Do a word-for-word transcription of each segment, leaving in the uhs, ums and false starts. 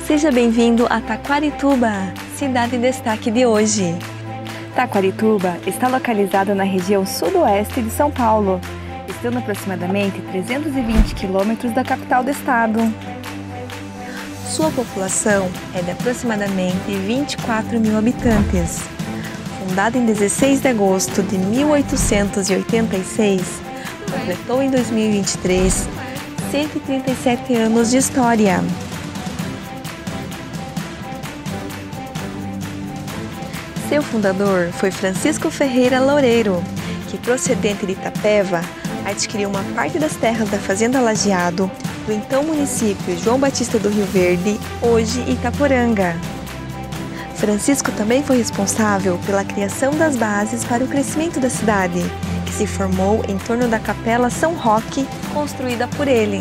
Seja bem-vindo a Taquarituba, cidade em destaque de hoje. Taquarituba está localizada na região sudoeste de São Paulo, estando aproximadamente trezentos e vinte quilômetros da capital do estado. Sua população é de aproximadamente vinte e quatro mil habitantes. Fundada em dezesseis de agosto de mil oitocentos e oitenta e seis, completou em dois mil e vinte e três cento e trinta e sete anos de história. Seu fundador foi Francisco Ferreira Loureiro, que, procedente de Itapeva, adquiriu uma parte das terras da Fazenda Lajeado, do então município João Batista do Rio Verde, hoje Itaporanga. Francisco também foi responsável pela criação das bases para o crescimento da cidade, que se formou em torno da Capela São Roque, construída por ele.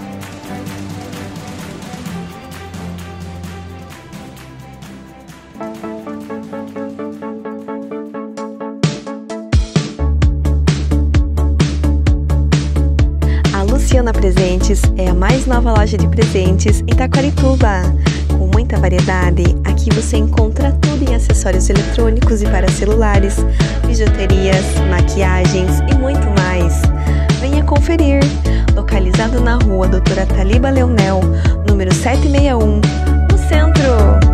Luciana Presentes é a mais nova loja de presentes em Taquarituba. Com muita variedade, aqui você encontra tudo em acessórios eletrônicos e para celulares, bijuterias, maquiagens e muito mais. Venha conferir! Localizado na rua Doutora Taliba Leonel, número setecentos e sessenta e um, no centro.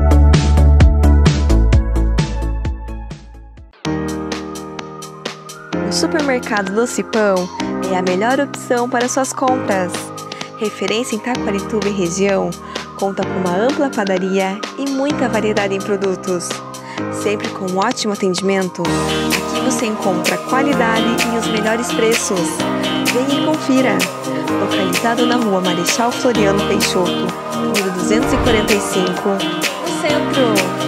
O supermercado Doce Pão é a melhor opção para suas compras. Referência em Taquarituba e região, conta com uma ampla padaria e muita variedade em produtos. Sempre com um ótimo atendimento, aqui você encontra qualidade e os melhores preços. Venha e confira! Localizado na rua Marechal Floriano Peixoto, número duzentos e quarenta e cinco, no centro.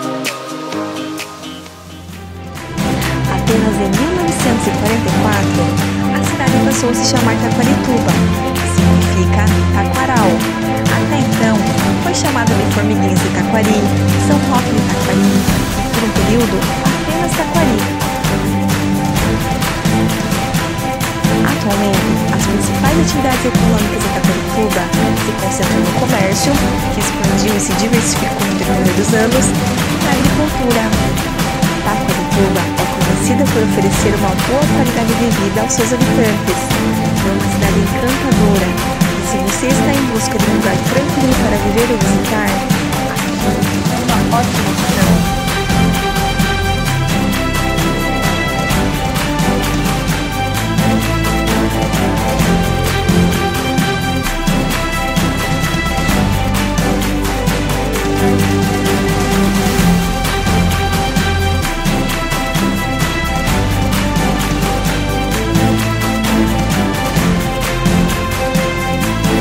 Apenas em mil novecentos e quarenta e quatro, a cidade passou a se chamar Taquarituba, que significa taquaral. Até então, foi chamada de Formiguinhas de Taquari, São Roque de Taquari e, por um período, apenas Taquari. Atualmente, as principais atividades econômicas de Taquarituba se concentram no comércio, que expandiu e se diversificou no decorrer dos anos, e na agricultura. Taquarituba é conhecida por oferecer uma boa qualidade de vida aos seus habitantes. É uma cidade encantadora e, se você está em busca de um lugar tranquilo para viver ou visitar, aqui é uma ótima opção.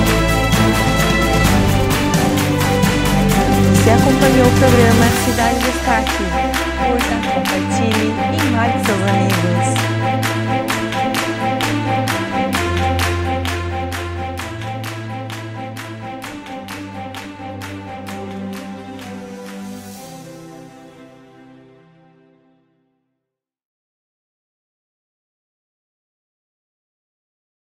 Você acompanhou o programa Cidade